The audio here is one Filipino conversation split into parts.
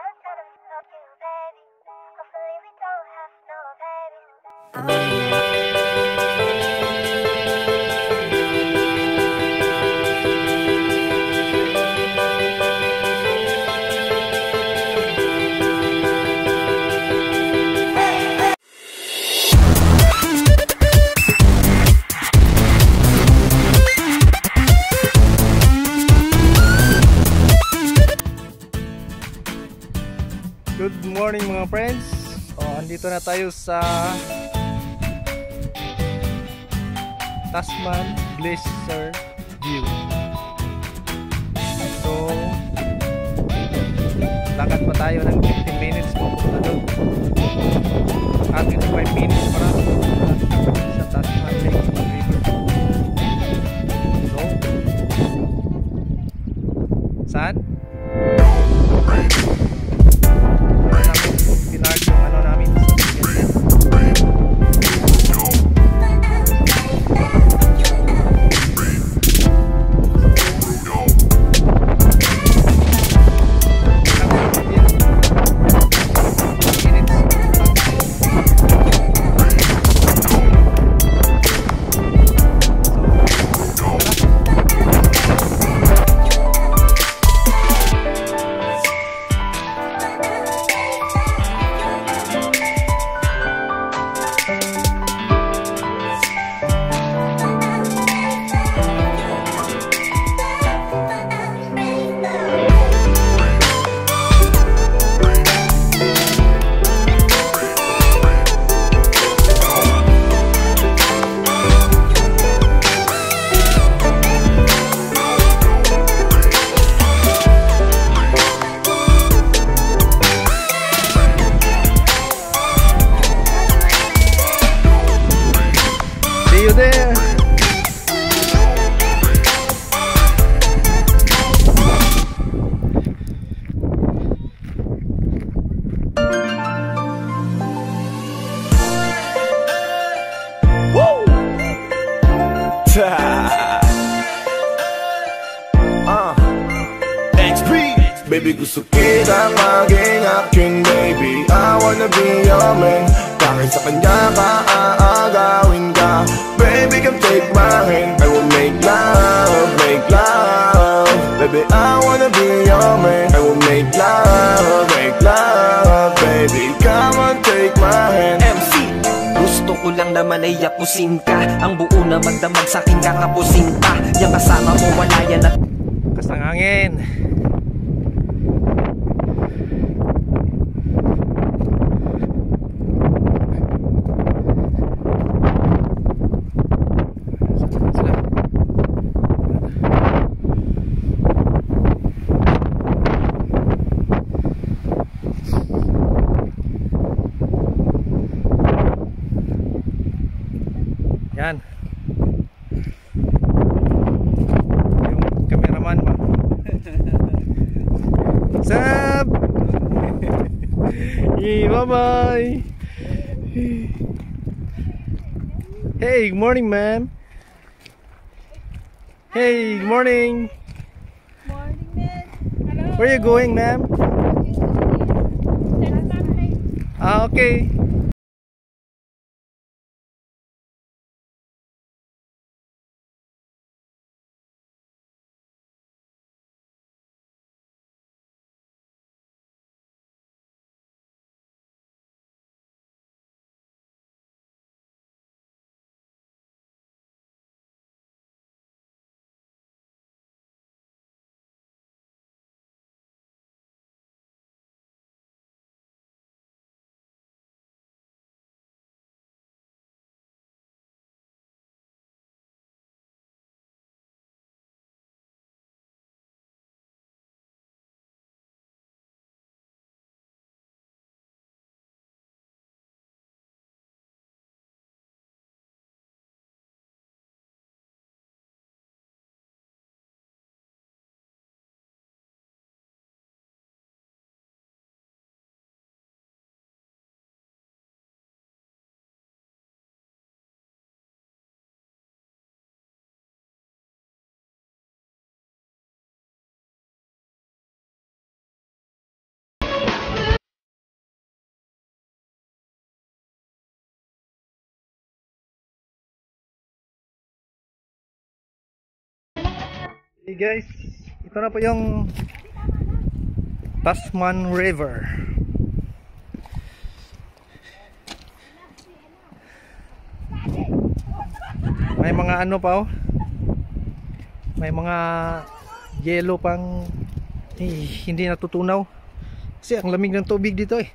Good morning mga friends. Andito na tayo sa Tasman Glacier View. So lakad pa tayo ng 15 minutes papunta doon. At 25 minutes para sa Tasman Lake River. So saan? See you there. Woo! XP Baby, gusto kita maging akin, baby. I wanna be your man. Kahit sa kanya ka aagawin ka, baby, come take my hand. I will make love, make love. Baby, I wanna be your man. I will make love, baby, come on, take my hand. MC, gusto ko lang naman ay yapusin ka. Ang buo na magdamag sa'king kakapusin pa. Yung kasama mo wala yan at Lakas ng hangin. Yan. Yung cameraman ba? Sab! Bye-bye! Hey, good morning, ma'am. Hey, good morning. Morning, ma'am. Hello. Where are you going, ma'am? Okay. Hey guys, ito na po yung Tasman River. May mga ano pa oh. May mga yellow pang hindi natutunaw. Kasi ang lamig ng tubig dito eh.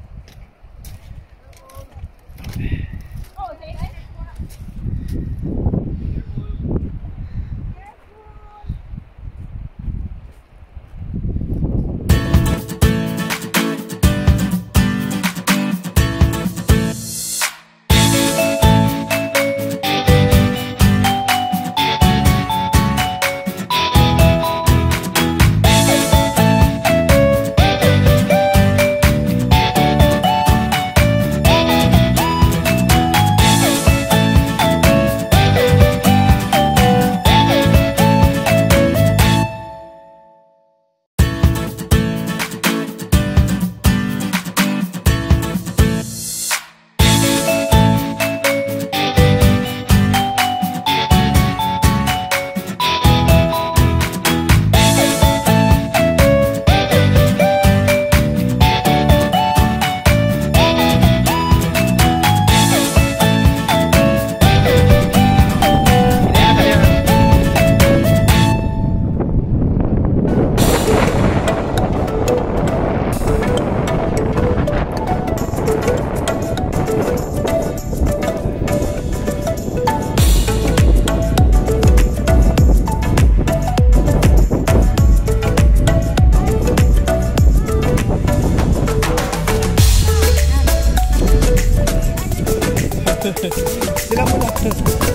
Sila mo lang.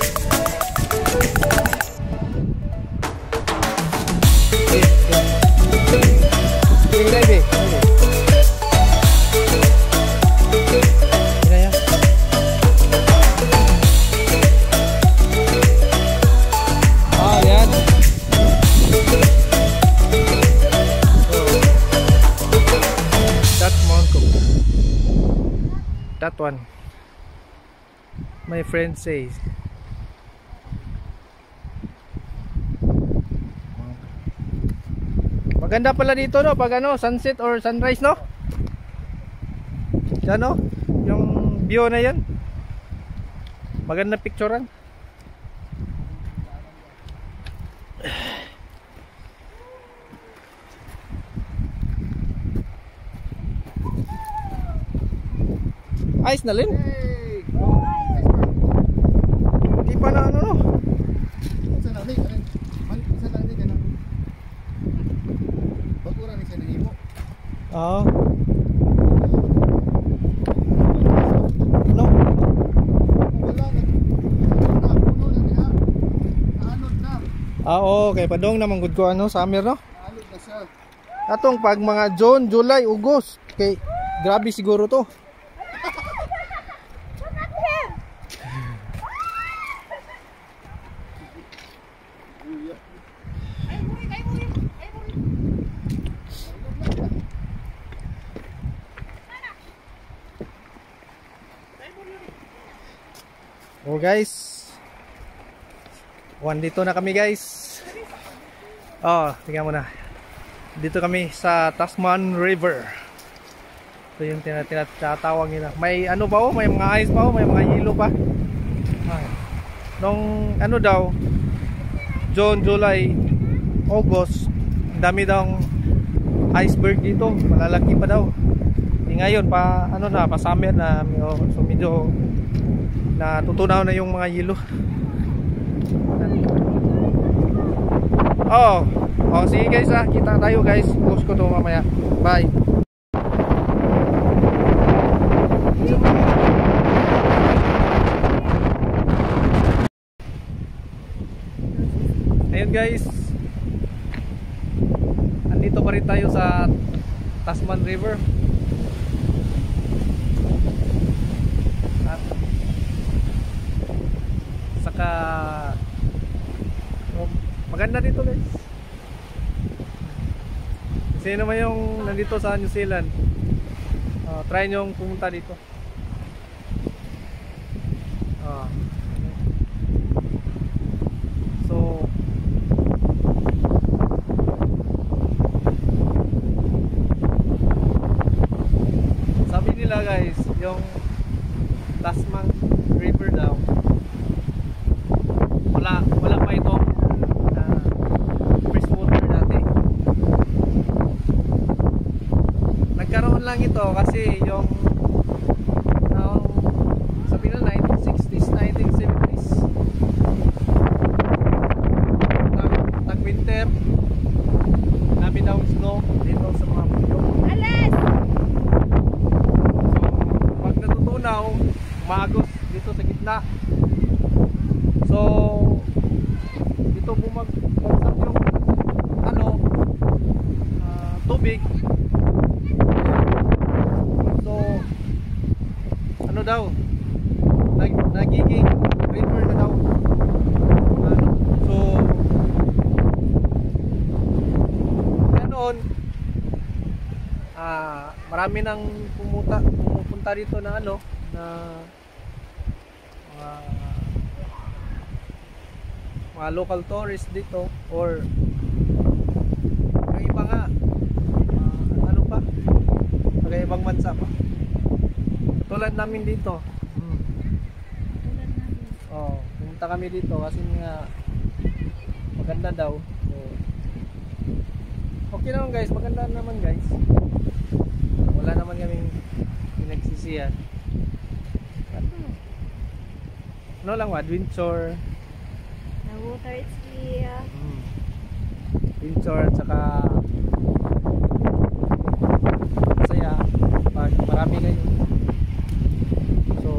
That one. My friend says. Maganda pala dito no pag ano sunset or sunrise no? Yan no? Yung view na yan. Maganda picturean. Ayos na Lin. Hindi pa na ano no. Sa langit, sa langit ka na. Pagkura ni siya nahimo. Oo. Ano? Wala na. Puno na niya. Anod na. Okay. Padong naman good ko ano, summer no? Anod na siya. Atong pag mga June, July, August. Okay, grabe siguro to. Oh guys, dito na kami guys. Tingnan mo na. Dito kami sa Tasman River. Ito yung tinatawag nila. May ano pa oh, may mga ice pa oh, may mga yelo pa. Nung ano daw, June, July, August, dami daw iceberg dito, malalaki pa daw. Ngayon pa ano na, pa summer na, so medyo natutunaw na yung mga yelo. Sige guys kita tayo guys. Post ko to mamaya. Bye. Ayun guys, andito pa rin tayo sa Tasman River. At saka maganda dito guys. Sino naman yung nandito sa New Zealand, try nyo pumunta dito. So guys, yung Tasman River daw. Wala pa ito fresh water dati. Nagkaroon lang ito kasi yung sabi na 1960s, 1970s tag-winter, dami daw snow dito sa mga bundok. Alas! So pag natutunaw, maagos dito sa gitna. So dito bumagsak yung tubig. So ano daw, nagiging river na daw. So ganoon, marami nang pumupunta dito na mga local tourists dito, or ang iba nga mga ibang bansa pa, tulad namin dito. Pumunta kami dito kasi nga maganda daw. So okay naman guys, maganda naman guys, wala naman kaming pinagsisihan. Ano lang, adventure, The water is clear. adventure at saka masaya pag marami kayo. So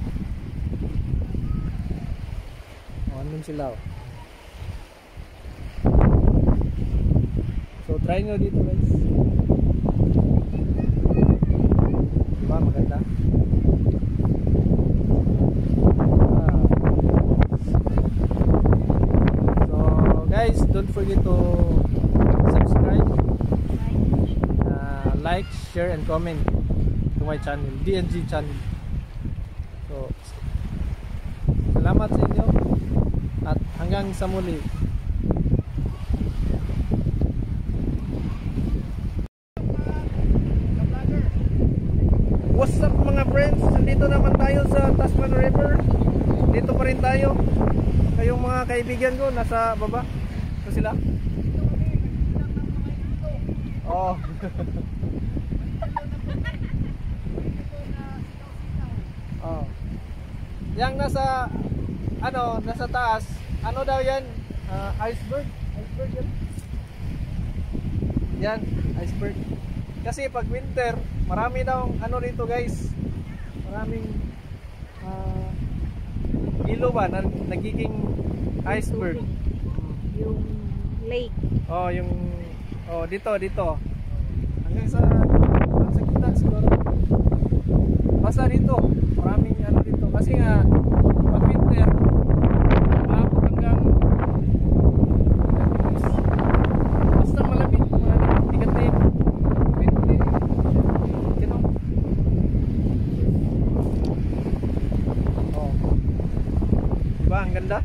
andun sila. So try nyo dito guys, diba maganda? So guys, don't forget to subscribe, like, share and comment to my channel, DNG channel. So salamat sa inyo at hanggang sa muli. What's up mga friends? Nandito naman tayo sa Tasman River. Dito pa rin tayo. Kayong mga kaibigan ko nasa baba. Ito sila. Oh. Oh. Yang nasa nasa taas, ano daw yan? Iceberg? Iceberg yan? Yan, iceberg. Kasi pag winter, marami daw rito guys, maraming ilo ba na nagiging iceberg. Yung lake. Oh, yung dito. Hanggang sa kita siguro. Basta dito, maraming dito kasi nga pag winter, maabot hanggang basta malamig, tigat na yun. 20, you know? Oh. Diba, ang ganda?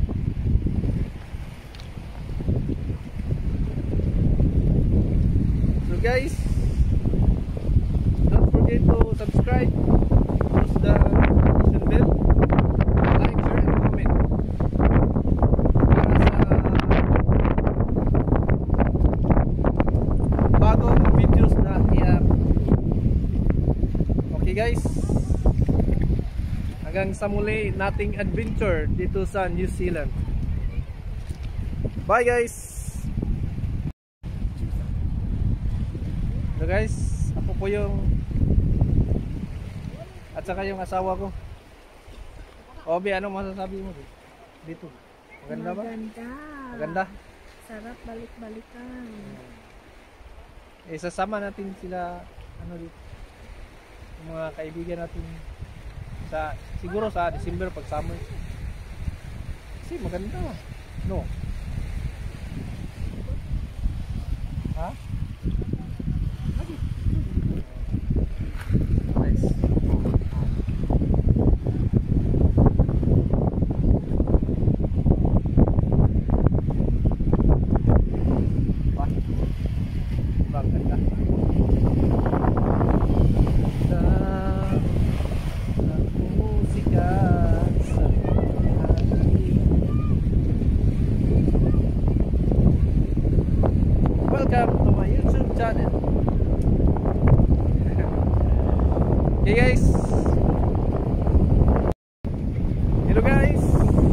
So guys, don't forget to subscribe, press the notification bell, like, share and comment para sa bagong videos na i-upload. Okay guys, hanggang sa muli nating adventure dito sa New Zealand. Bye guys. So guys, ako po yung at saka yung asawa ko. Obi, ano masasabi mo dito? Maganda ba? Maganda. Maganda? Sarap balik-balikan. Sasama natin sila dito. Yung mga kaibigan natin siguro sa December pag summer. Kasi maganda. No? Ha? Nice. Ganda. Okay guys. Hello guys.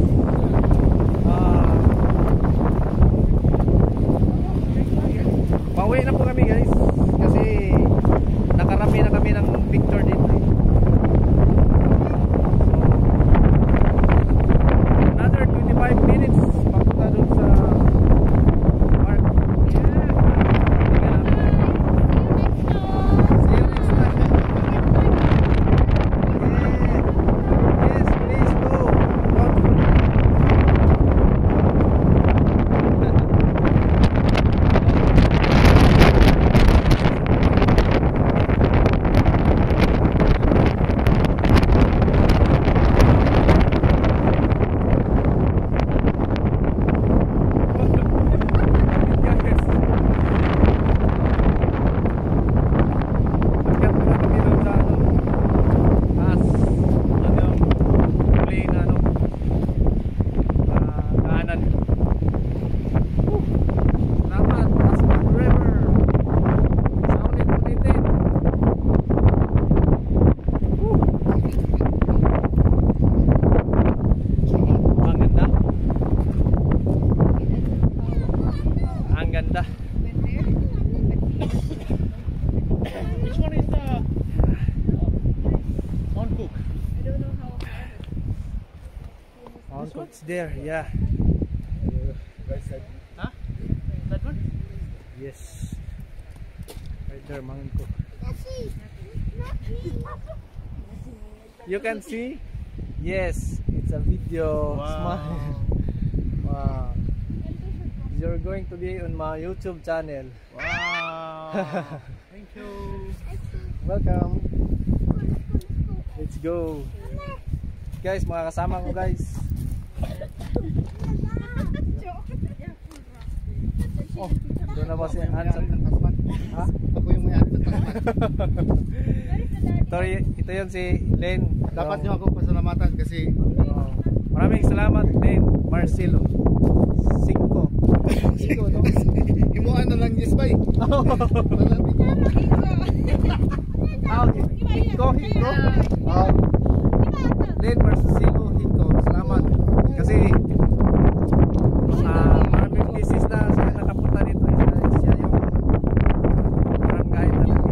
Pauwi na po kami guys. Kasi nakarami na kami ng picture dito. Another 25 minutes papunta doon sa park. See you next time. Yes, please go. Don't forget. Which one is the on cook? It's there, yeah. Huh? That one? Yes. Right there, Mangko. You can see? Yes, it's a video. Wow. Smile. Wow. You're going to be on my YouTube channel. Wow. Thank you. Welcome. Let's go. Guys, mga kasama ko guys. Oh, doon na ba si Hansa? Ha? Ako yung may-ari ng Tasman. Ito yun si Len. Dapat nyo ako pasalamatan kasi maraming salamat Len Marcelo. 5. himuan na lang yes bay. Hiko. Len Marcelo Hiko. Salamat. Kasi maraming cases na siya nakapunta dito. Siya yung barangay na namin.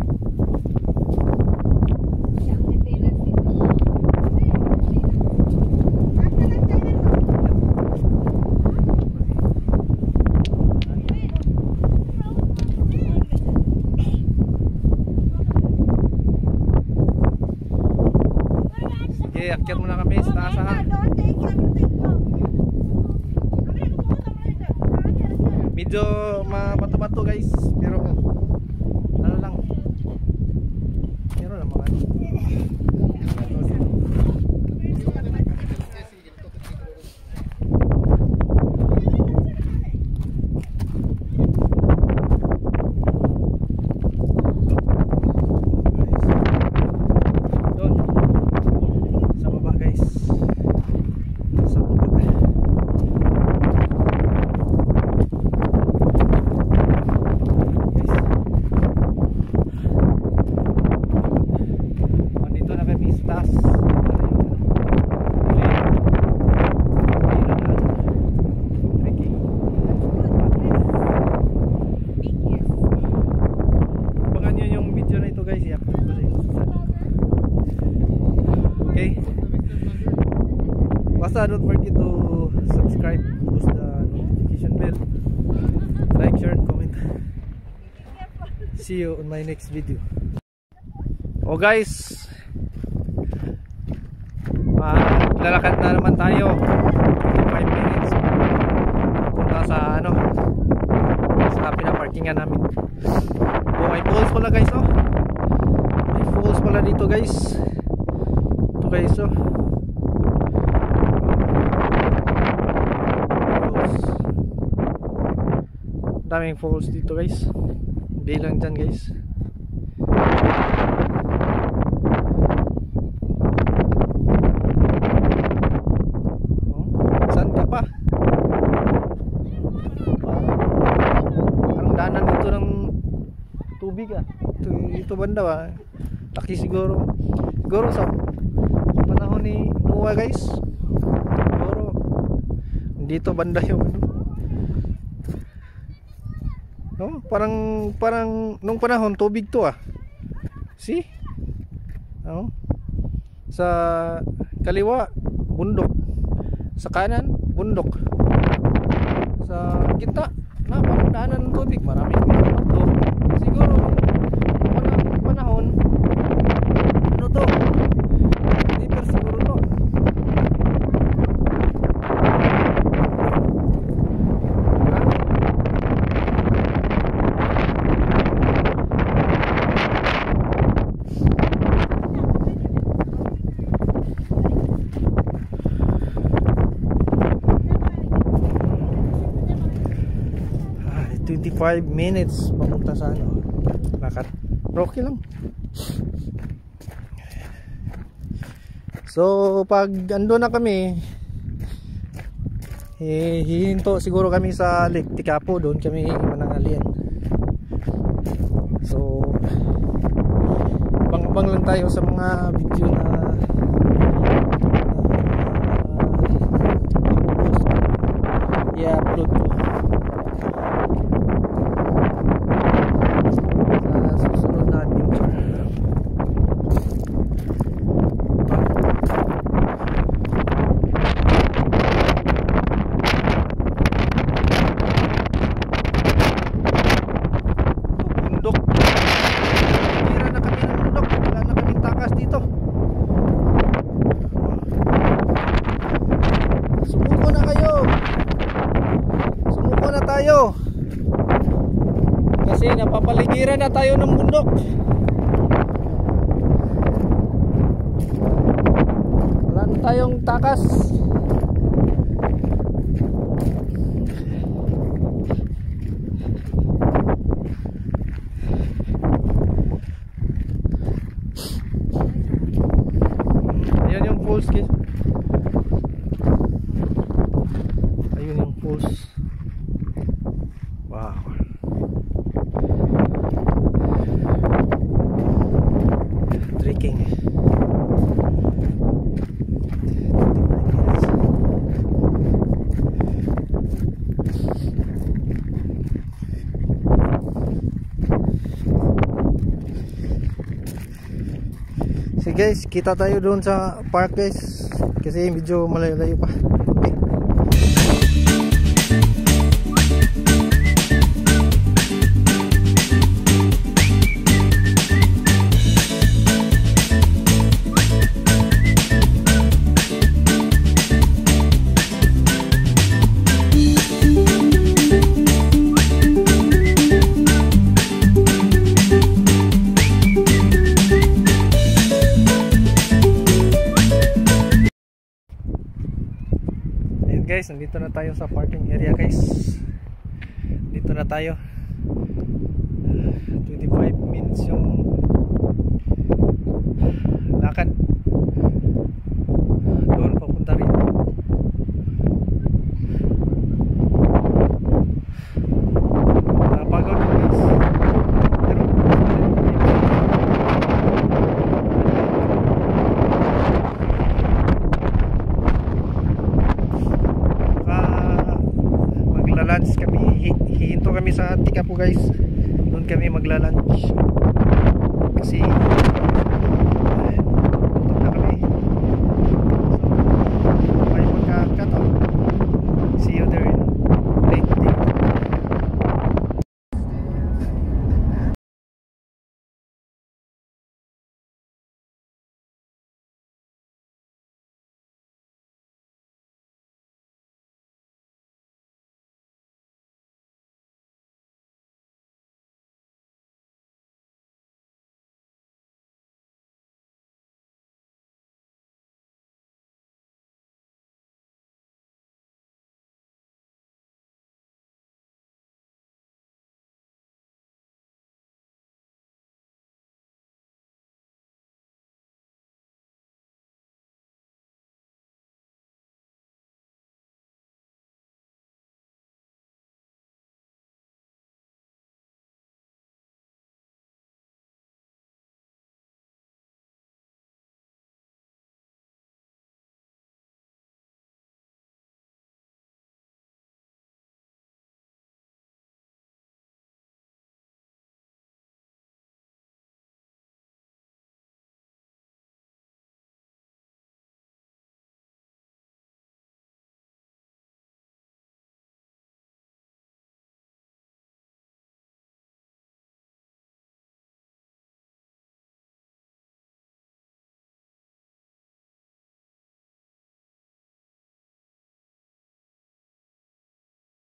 Sige, akyat muna kami sa taas ha. Medyo mabato-bato guys, pero ano lang, meron lang mga doon sa baba guys, sa baba. Nandito na kami sa taas. Abangan nyo yung video na ito guys, i-upload ko sa YouTube. Okay? Basta don't forget to subscribe, push the notification bell, like, share, and comment. See you on my next video. Oh guys, lalakad na naman tayo 5 minutes punta sa sa pinaparkingan namin. Oh, may falls pala guys. Oh, may falls pala dito guys. Ito guys. Oh, daming falls dito guys. Hindi lang dyan guys. Saan ka pa? Parang daanan dito ng tubig ah. Ito banda ba? Laki siguro. Siguro sa panahon ni Noah guys. Siguro dito banda yung ano. No, parang nung panahon tubig to ah. See? No? Sa kaliwa bundok. Sa kanan bundok. Sa gitna na parang daanan ng tubig, maraming to. Siguro nung panahon ano to? River siguro to. Ah, 25 minutes papunta sa ano. Lakad. Okay lang. So pag ando na kami, hihinto siguro kami sa Lake Tikapo, doon kami manangalian. So abang-abang lang tayo sa mga video na i-upload ko sa susunod na adventure. Bundok. Tira na kami ng bundok. Wala na kaming takas dito. Sumuko na kayo. Sumuko na tayo. Kasi napapaligiran na tayo ng bundok. Wala na tayong takas. Ayan yung falls guys. Ayun yung falls. Wow. Trekking. So guys, kita tayo doon sa park guys. Kasi medyo malayo-layo pa. Okay. Guys, nandito na tayo sa parking area guys. Dito na tayo. 25 minutes yung lakad. Doon papunta rin. Napagod na guys. Pero magla-lunch kami, hihinto kami sa Tikapo guys.